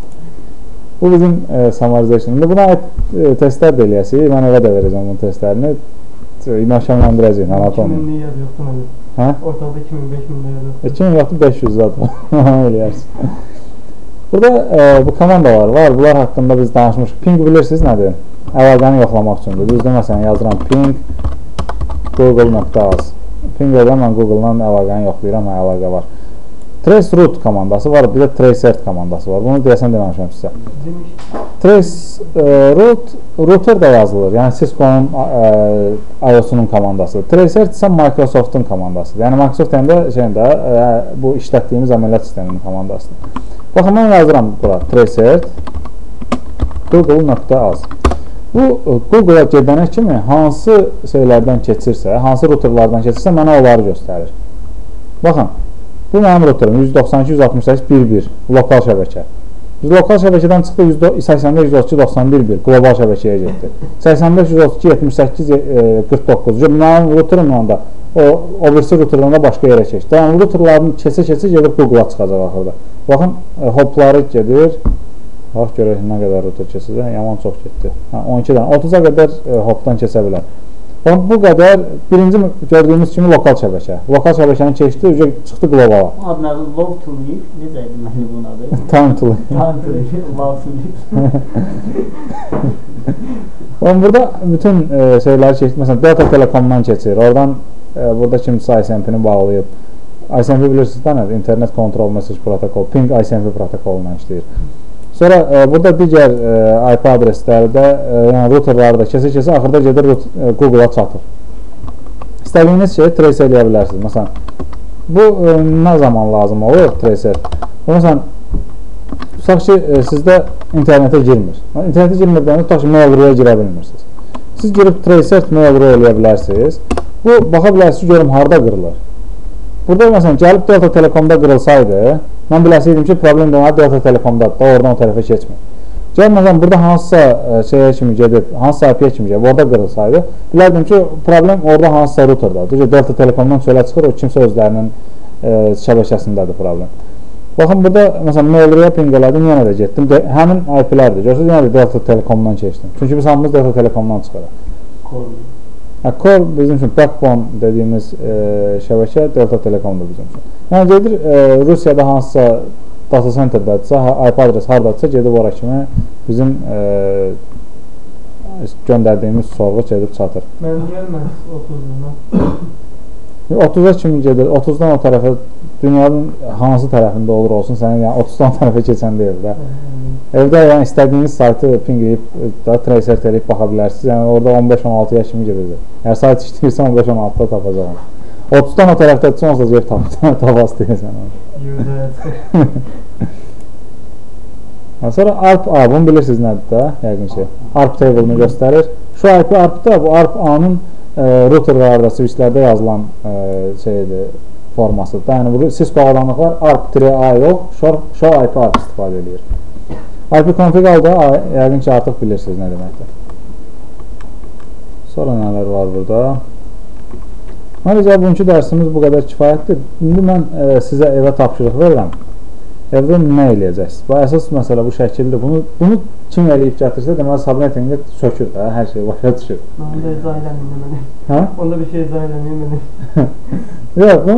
Speaker 1: Bu bizim summarization. İndi buna aid testlər də eləyəsik. Mən evə də verəcəm bunun testlərini. İnaşamlandıracaq.
Speaker 2: 2000 yaz yoxdur mənim.
Speaker 1: Hə?
Speaker 2: Ortada 2000-5000 yaz yoxdur.
Speaker 1: 2000 yoxdur, 500 zaten. Eləyərsin. Burada bu komandalar var. Bunlar haqqında biz danışmışıq. Ping bilirsiniz nədir? Əlaqəni yoxlamaq üçündür. Düzdür, məsələn, yazıram ping google.az. Ping edən mən Google-dan əlaqəni yoxlayıram, əlaqə var. Traceroute komandası var, bir də tracert komandası var. Bunu deyəsən deməmişəm sizə. Traceroute router da yazılır. Yəni Cisco-nun iOS-unun komandasıdır. Tracert isə Microsoft-un komandasıdır. Yəni Microsoft deyəndə bu işlətdiyimiz əməliyyat sisteminin komandasıdır. Baxın, mən yazıram bura tracert google.az. Bu Google-a gedənə kimi hansı şeylərdən keçirsə, hansı routerlardan keçirsə mənə onları göstərir. Baxın, bu mənim routerim 192.168.1.1 lokal şəbəkə. Lokal şəbəkədən çıxdı 85.132.91.1 qlobal şəbəkəyə getdi. 85.132.78.49. Mənim routerimlə da o birisi routerdan da başqa yerə keçdi. Yəni routerların keçə-keçə gedib Google-a çıxacaq axırda. Baxın, hopları gedir. Bax, görək nə qədər router keçəcək. Yaman çox getdi. 12-dən 30-a qədər hopdan keçə bilər. Bu qədər birinci gördüyümüz kimi lokal şəbəkə. Lokal şəbəkəni keçdi, çıxdı qlobala.
Speaker 3: Adı nədir? Love to live. Necə idi mənim bunun adı?
Speaker 1: Time to live.
Speaker 3: Time to live. Love to live.
Speaker 1: Burada bütün şeyləri keçdi. Məsələn, Delta Telekomdan keçir. Oradan burada kimisi ISMP-ni bağlayıb. ISMP bilirsiniz də nədir? Internet Control Message Protocol. Ping ISMP protokolundan işləyir. Sonra burada digər IP adreslərdə, yəni routerları da kəsə-kəsə axırda gedir Google-a çatır. İstədiyiniz şeyi trace eləyə bilərsiniz. Məsələn, bu nə zaman lazım olur tracer? Məsələn, tutaq ki, sizdə internetə girmir. İnternetə girmir deyəndə tutaq ki, mail.ru-ya girə bilmirsiniz. Siz girib tracer mail.ru eləyə bilərsiniz. Bu, baxa bilərsiniz, görüm, harada qırılır. Burada məsələn, gəlib Delta Telekomda qırılsaydı, mən biləsiydim ki, problem deməli Delta Telekomdadır da, oradan o tərəfə keçmir. Gəlib, məsələn, burada hansısa şeyə kimi gedib, hansısa IP-yə kimi gedib, orada qırılsaydı, bilərdim ki, problem orada hansısa routerdadır. Delta Telekomdan çölə çıxır, o kimsə özlərinin şəbəkəsindədir problem. Baxın burada məsələn mail-yə ping elədim, yenə də getdim. Həmin IP-lərdir. Görürsünüz, yenə də Delta Telekomdan keçdim. Çünki biz hamımız Delta Telekomdan çıxırıq. Core bizim üçün backbone dediyimiz şəbəkə Delta Telekomdur bizim üçün. Yəni gedir Rusiyada hansısa data centerdədirsə, IP adres hardadırsa gedib ora kimi bizim göndərdiyimiz sorğu gedib çatır.
Speaker 2: Mən gəlməz 30-dan.
Speaker 1: 30-a kimi gedir. 30-dan o tərəfə dünyanın hansı tərəfində olur olsun, sənin yəni 30-dan tərəfə keçən deyil də. Evdə yəni istədiyiniz saytı pingləyib da tracer eləyib baxa bilərsiniz. Yəni orada 15-16-ya kimi gedir. Yəni sayt işləyirsən 15-16-da tapacağam. 30-dan o tərəfdədirsə onsuz yer tapaz deyirsən. Sonra ARP A, bunu bilirsiniz nədir də, yəqin ki. ARP table-ını göstərir. Şu IP ARP-da, bu ARP A-nın routerlarda, switchlərdə yazılan şeydir, formasıdır. Yəni bu Cisco avadanlıqlar ARP-A yox, show IP ARP istifadə edir. IP config alda yəqin ki artıq bilirsiniz nə deməkdir. Sonra nələr var burada? Ayrıca bugünkü dərsimiz bu qədər kifayətdir. İndi mən sizə evə tapşırıq verirəm. Evdə nə eləyəcəksiniz? Bu əsas məsələ bu şəkildir. Bunu kim eləyib gətirsə, deməli subnettinqə sökür də, hər şey başa düşür.
Speaker 2: Onda izah eləməyim mənə.
Speaker 1: Hə?
Speaker 2: Onda bir şey izah eləməyim mənə.
Speaker 1: Yox, bu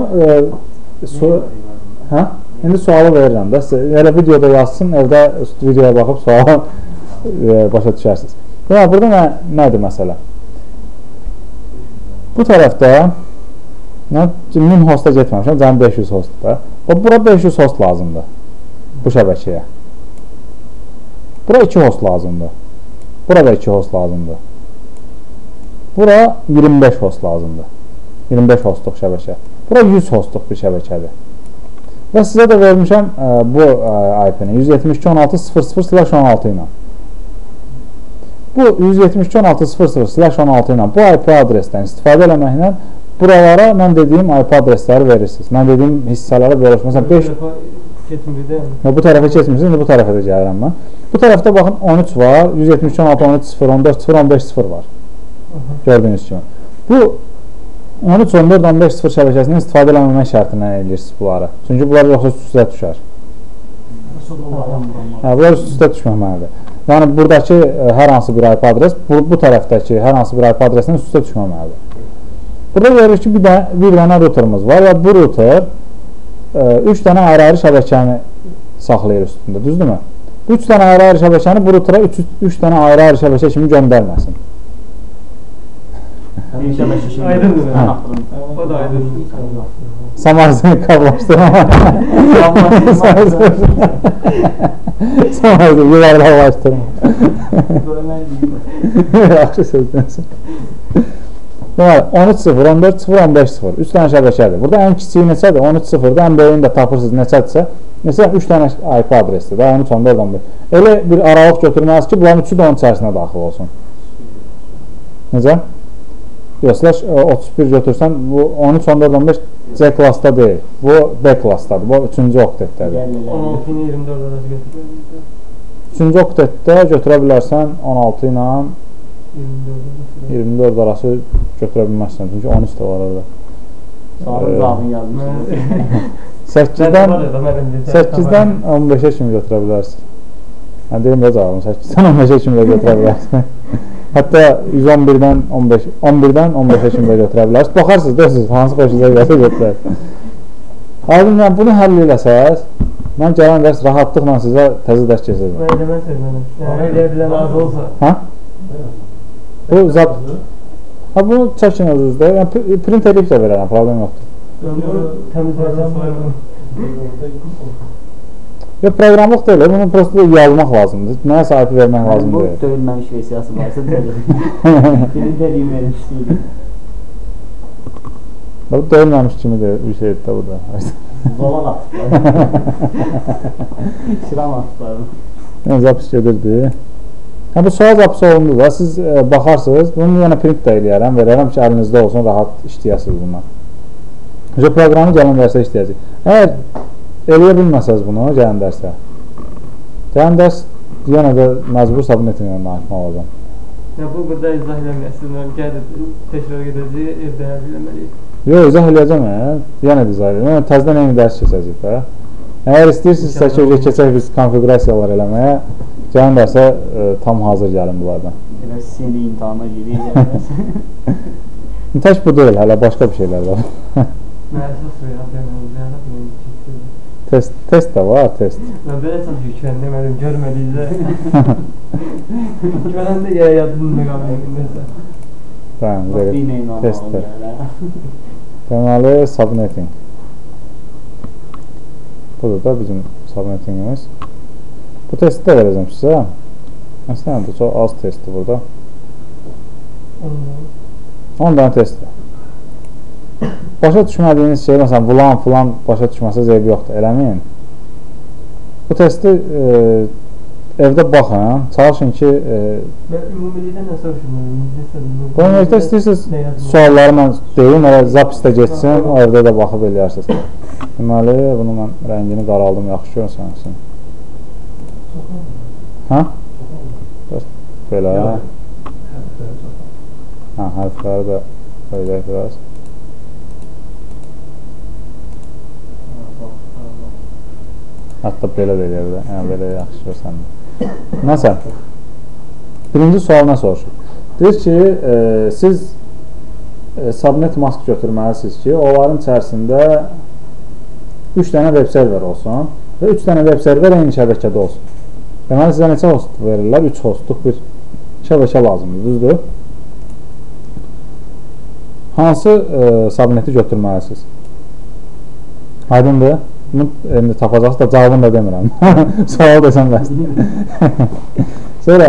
Speaker 1: hə? İndi sualı verirəm də. Elə videoda yazsın, evdə videoya baxıb sualı başa düşərsiniz. Yəni burada nədir məsələ? Bu tərəfdə 1000 hosta getməmişəm, cəmi 500 hostdur da. Bura 500 host lazımdır bu şəbəkəyə. Bura 2 host lazımdır. Burada 2 host lazımdır. Bura 25 host lazımdır. 25 hostluq şəbəkə. Bura 100 hostluq bir şəbəkədir. Və sizə də vermişəm bu IP-ni 172.16.00/16 ilə. Bu 172.16.00/16 ilə bu IP adresdən istifadə eləməklə buralara mən dediyim IP adresləri verirsiniz. Mən dediyim hissələrə bölürsünüz. Məsələn 5 bu tərəfə keçmirsiniz, indi bu tərəfə də gəlirəm mən. Bu tərəfdə baxın 13 var, 172.16.13.0.14.0.15.0 var. Gördüyünüz kimi. Bu 13.14.15.0 şəbəkəsindən istifadə eləməmək şərtindən edirsiniz bunları. Çünki bunlar yoxsa üst-üstə düşər. Bunlar üst-üstə düşməməlidir. Yəni buradakı hər hansı bir IP adres bu tərəfdəki hər hansı bir IP adresindən üst-üstə düşməməlidir. Burada görürük ki, bir dənə routerımız var və bu router 3 dənə ayrı-ayrı şəbəkəni saxlayır üstündə, düzdürmü? Bu 3 dənə ayrı-ayrı şəbəkəni bu routera 3 dənə ayrı-ayrı şəbəkə kimi göndərməsin.
Speaker 2: Aydındır. O da aydındır.
Speaker 1: Samarzını qablaşdırma. Samarzını yuvarlaqlaşdırma. Yaxşı sözdənsin. 13.0.14.0.15.0 3 dənə şəbəkədir. Burada ən kiçiyi neçədir? 13.0-da ən böyüyünü də tapırsınız neçədirsə. Mesela 3 dənə IP adresdir. 13.14.15. Elə bir aralıq götürməliyiz ki, bunların üçü də onun içərisinə daxil olsun. Necə? Yox, 31 götürsən, bu 13.14.15 C klassda deyil. Bu B klassdadır. Bu 3-cü oktetdədir.
Speaker 2: 16-ni 24 arası götürürüz.
Speaker 1: 3-cü oktetdə götürə bilərsən 16 ilə 24 arası götürə bilməzsən. Çünki 13 də var orada.
Speaker 3: Sağın gəlmiş.
Speaker 1: 8-dən 15-ə kimi götürə bilərsin. Mən deyim də cavabım, 8-dən 15-ə kimi də götürə bilərsin. Hətta 111-dən 15-ə kimi də götürə bilərsiniz. Baxarsınız, deyirsiniz, hansı xoşunuza gəlsə götürərsiniz. Aydın, yəni bunu həll eləsəz, mən gələn dərs rahatlıqla sizə təzə dərs keçirdim.
Speaker 2: Mən eləməsək mənəm. Yəni eləyə bilən az olsa.
Speaker 1: Hə? Bu zat... Ha, bunu çəkin özünüzdə. Yəni, print edib də verərəm, problem yoxdur.
Speaker 2: Təmiz vəziyyət var mı?
Speaker 1: Yox, proqramlıq deyil, bunu prosto yazmaq lazımdır. Nəyə sahibi vermək lazım deyil.
Speaker 3: Bu döyülməmiş versiyası varsa deyil. Print edeyim vermişliydim.
Speaker 1: Bu döyülməmiş kimi de bir şeydir də burada.
Speaker 3: Zolan atıqlar. Şiram atıqlar.
Speaker 1: Yəni, zapis gedirdi. Bu sual zapisi olundu da, siz baxarsınız, bunu yenə print də eləyərəm, verərəm ki, əlinizdə olsun, rahat işləyəsiniz bundan. Proqramı gələn dərsə işləyəcək. Əgər eləyə bilməsəz bunu, gələn dərsə, gələn dərs yenə də məcbur subnetinlə danışmaq olacaq.
Speaker 2: Bu burada izah eləməyəsiniz, təkrar gedəcək, evdə həll eləməliyik.
Speaker 1: Yox, izah eləyəcəm, yenə də izah eləyəcəm, təzdən eyni dərs keçəcək də. Əgər istəyirsinizsə ki, keçək biz konfigurasiyalar eləməyə, gəlin dərsə tam hazır gəlin bunlardan.
Speaker 3: Elə seni imtihana girir.
Speaker 1: Tək bu deyil, hələ başqa bir şeylər var.
Speaker 2: Müəssəs veya deməli,
Speaker 1: Test də var, test.
Speaker 2: Mən belə çox yükən demədim, görmədiyizə. Görəndə yadının məqamındəsə.
Speaker 1: Testdir. Deməli, subnetting. Budur da bizim subnettingimiz. Bu testi də verəcəm sizə. Əslən, bu çox az testdir burada. 10 dənə testdir. Başa düşmədiyiniz şey, məsələn, bulan filan başa düşməsə zeybi yoxdur, eləməyin. Bu testi evdə baxın, çalışın ki...
Speaker 2: Mən ümumilikdə nə soruşum?
Speaker 1: Bu ümumilikdə istəyirsiniz sualları mən deyim, zapisdə geçsin, o evdə də baxıb eləyərsiniz. Deməli, bunu mən rəngini qaraldım, yaxşı görünsənsin. Hə? Belə. Hə, hərfləri də qoyacaq biraz. Hətta belə də eləyər, yəni belə yaxşı görsən. Nəsə, birinci sual nə soruşur? Deyir ki, siz subnet mask götürməlisiniz ki, onların içərisində 3 dənə web server olsun və 3 dənə web server eyni şəbəkədə olsun. Deməli, sizə neçə host verirlər? 3 hostluq bir şəbəkə lazımdır, düzdür? Hansı subneti götürməlisiniz? Aydındır? Bunu tapacaqsınız da cavabını da demirəm. Sual desəm bəsdir. Sonra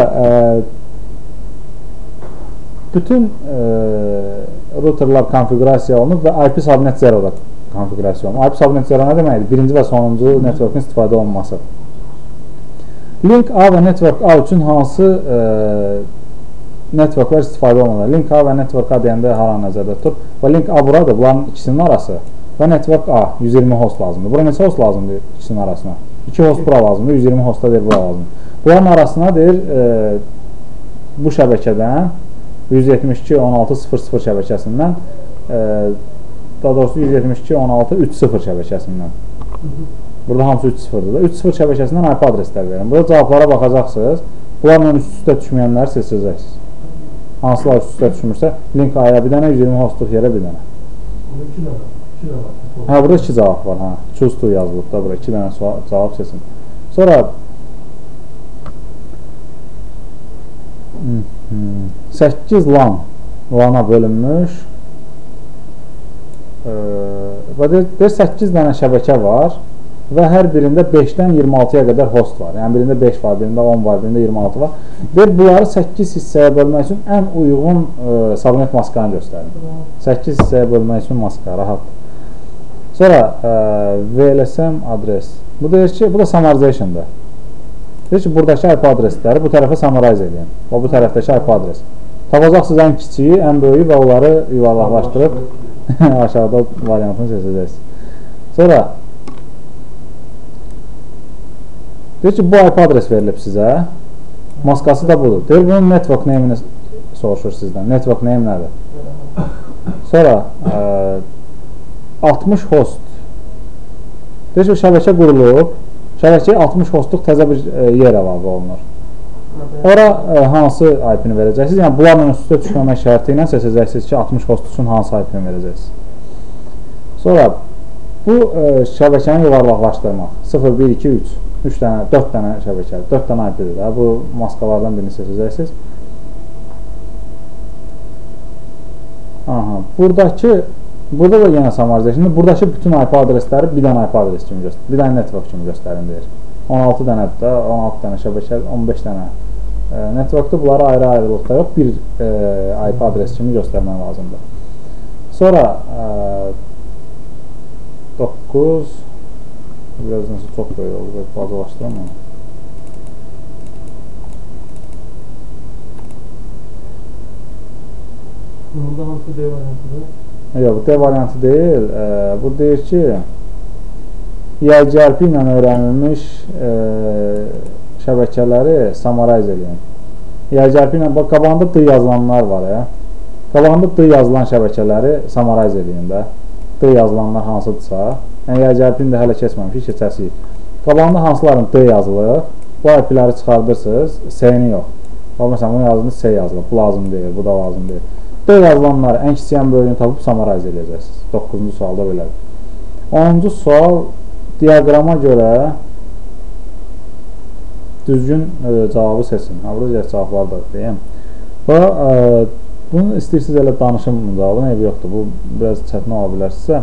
Speaker 1: bütün routerlar konfigurasiya olunub və IP subnet 0-da konfigurasiya olunub. IP subnet 0 nə deməkdir? Birinci və sonuncu networkın istifadə olunması. Link A və network A üçün hansı networklar istifadə olunur? Link A və network A deyəndə hara nəzərdə tutur? Və link A buradır, bunların ikisinin arası. Və network A 120 host lazımdır. Bura neçə host lazımdır ikisinin arasına? 2 host bura lazımdır, 120 hosta deyir bura lazımdır. Bunların arasına deyir bu şəbəkədən 172.16.00 şəbəkəsindən daha doğrusu 172.16.3.0 şəbəkəsindən. Burada hamısı 3.0'dır da. 3.0 şəbəkəsindən IP adreslər verin. Burada cavablara baxacaqsınız. Bunlarla üst-üstə düşməyənləri seçəcəksiniz. Hansılar üst-üstə düşmürsə, link A-ya bir dənə, 120 hostluq yerə bir dənə. Hə, burada 2 cavab var. Choose to yazılıb da, burada 2 dənə cavab seçin. Sonra 8 LAN-a bölünmüş və deyir 8 dənə şəbəkə var və hər birində 5-dən 26-ya qədər host var. Yəni birində 5 var, birində 10 var, birində 26 var. Deyir bunları 8 hissəyə bölmək üçün ən uyğun subnet maskanı göstərin. 8 hissəyə bölmək üçün maska, rahatdır. Sonra VLSM adres. Bu deyir ki, bu da summarization'dır. Deyir ki, buradakı IP adresləri bu tərəfə summarize edin. Və bu tərəfdəki IP adres. Tapacaqsınız ən kiçiyi, ən böyüyü və onları yuvarlaqlaşdırıb aşağıda variantını seçəcəksiniz. Sonra deyir ki, bu IP adres verilib sizə. Maskası da budur. Deyir, bunun network name-ini soruşur sizdən. Network name nədir? Sonra 60 host. Deyir ki, şəbəkə qurulub. Şəbəkəyə 60 hostluq təzə bir yer əlavə olunur. Ora hansı IP-ni verəcəksiniz? Yəni, bunlarla üst-üstə düşməmək şərti ilə seçəcəksiniz ki, 60 host üçün hansı IP-ni verəcəksiniz. Sonra bu şəbəkəni yuvarlaqlaşdırmaq. 0, 1, 2, 3. 3 dənə, 4 dənə şəbəkə, 4 dənə IP-dir də. Bu maskalardan birini seçəcəksiniz. Aha, burada da yenə summarization'dır. Buradakı bütün IP adresləri bir dənə IP adres kimi göstərir. Bir dənə network kimi göstərin deyir. 16 dənədir də, 16 dənə şəbəkə, 15 dənə networkdur. Bunları ayrı-ayrılıqda yox, bir IP adres kimi göstərmək lazımdır. Sonra 9 biraz nəsə çox böyük oldu, bazalaşdıram onu.
Speaker 2: Burada hansı D variantıdır?
Speaker 1: Yox, bu D variantı deyil. Bu deyir ki, IGRP ilə öyrənilmiş şəbəkələri summarize edin. IGRP ilə, bax, qabağında D yazılanlar var ya. Qabağında D yazılan şəbəkələri summarize edin də. D yazılanlar hansıdırsa. Yəni YCRP-ni də hələ keçməmişik, keçəsiyik. Qabağında hansıların D yazılır, bu IP-ləri çıxardırsınız, S-ni yox. Məsələn, bunu yazılır, S yazılır, bu lazım deyil, bu da lazım deyil. D yazılanları ən kiçik ən böyüyünü tapıb summarize edəcəksiniz. 9-cu sualda belədir. 10-cu sual diaqrama görə düzgün cavabı seçin. Burada cavabları da deyəm. Və bunu istəyirsiniz elə danışım cavabı, eybi yoxdur. Bu biraz çətin ola bilər sizə.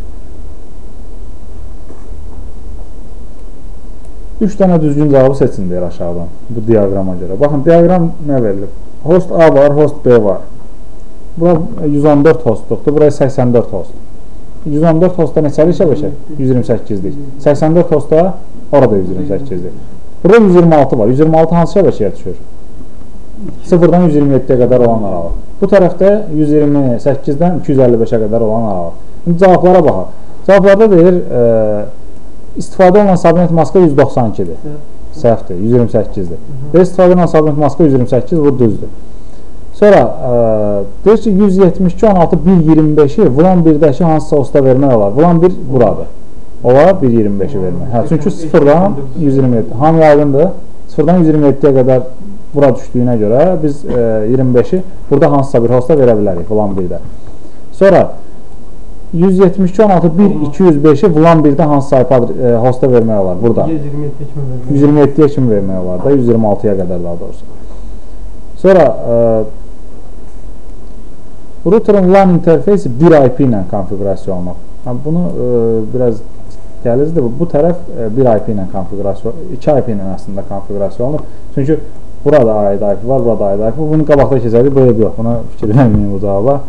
Speaker 1: 3 dənə düzgün cavabı seçin deyir aşağıdan bu diaqrama görə. Baxın, diaqram nə verilir? Host A var, host B var. Bura 114 hostluqdur, buraya 84 host. 114 hostda neçəli şəbəkə? 128'lik. 84 hostda orada 128'lik. Burada 126 var. 126 hansı şəbəkəyə düşür? 0-dan 127'yə qədər olan aralıq. Bu tərəfdə 128-dən 255'ə qədər olan aralıq. Şimdi cavablara baxaq. Cavablarda deyir, istifadə olunan subnet maska 192'dir. Səhvdir, 128'dir. Və istifadə olunan subnet maska 128, bu düzdür. Sonra deyir ki, 172.16.1.25'i Vulan 1'dəki hansısa hosta vermək olar. Vulan 1 buradır. Olar 1.25'i vermək. Çünki 0-dan 127, hamı aydındır. 0-dan 127'yə qədər bura düşdüyünə görə biz 25'i burada hansısa bir hosta verə bilərik Vulan 1'də. Sonra 172.16.1.205'i Vulan 1'də hansısa hosta vermək olar. Burada 127'yə kimi vermək olar da, 126'ya qədər daha doğrusu. Sonra router'ın LAN interfeysi bir IP ilə konfigurasiya olunur. Bunu biraz gəlizdir. Bu tərəf bir IP ilə konfigurasiya, 2 IP ilə əslində konfigurasiya olunur. Çünki burada aid IP var, burada aid IP var. Bunu qabaqda keçərik, bu ev yox. Buna fikir verməyin bu cavaba.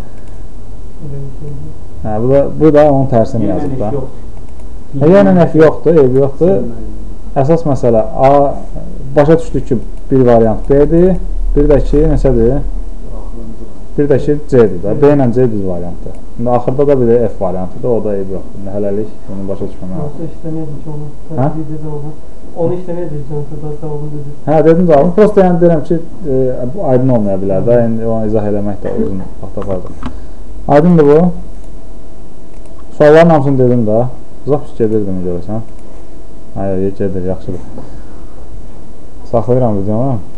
Speaker 1: Bu da onun tərsini yazıb da. Yəni nəfi yoxdur, ev yoxdur. Əsas məsələ başa düşdük ki, bir variant B-dir, bir də ki, neçədir? Bir də ki, C-dir də. B ilə C düz variantdır. Şimdi axırda da bir də F variantıdır, o da eyb yoxdur. İndi hələlik bunu başa düşməmək.
Speaker 2: Nasıl işləməyədik ki, onu tərbiyyədə cavabı? Onu işləməyədik ki, onu cavabını dedim.
Speaker 1: Hə, dedim cavabını. Prosta yəni deyirəm ki, aydın olmaya bilər də, onu izah eləmək də uzun vaxt apardı. Aydındır bu. Sualların hamısını dedim də. Zapis gedirdim görəsən. Hayır, gedir, yaxşıdır. Saxlayıram videonu.